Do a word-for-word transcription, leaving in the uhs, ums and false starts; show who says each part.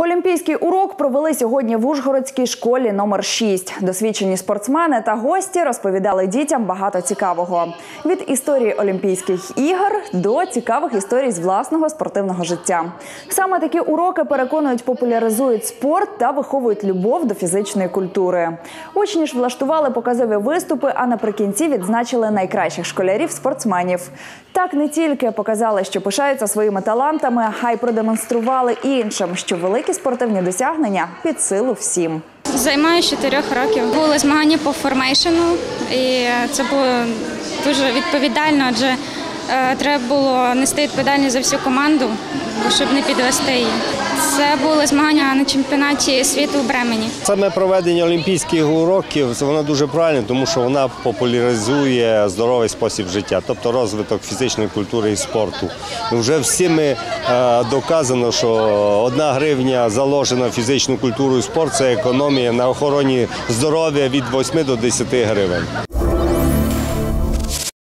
Speaker 1: Олімпійський урок провели сьогодні в Ужгородській школі номер шість. Досвідчені спортсмени та гості розповідали дітям багато цікавого. Від історії Олімпійських ігор до цікавих історій з власного спортивного життя. Саме такі уроки, переконують, популяризують спорт та виховують любов до фізичної культури. Учні ж влаштували показові виступи, а наприкінці відзначили найкращих школярів-спортсменів. Так не тільки показали, що пишаються своїми талантами, а й продемонстрували іншим, що великі спортивні досягнення під силу всім.
Speaker 2: Займаюся чотирьох років. Були змагання по формейшену, і це було дуже відповідально, адже е, треба було нести відповідальність за всю команду, щоб не підвести її. Це були змагання на чемпіонаті світу у Бремені.
Speaker 3: Саме проведення олімпійських уроків, воно дуже правильно, тому що вона популяризує здоровий спосіб життя, тобто розвиток фізичної культури і спорту. Вже всіми доказано, що одна гривня заложена в фізичну культуру і спорт – це економія на охороні здоров'я від восьми до десяти гривень.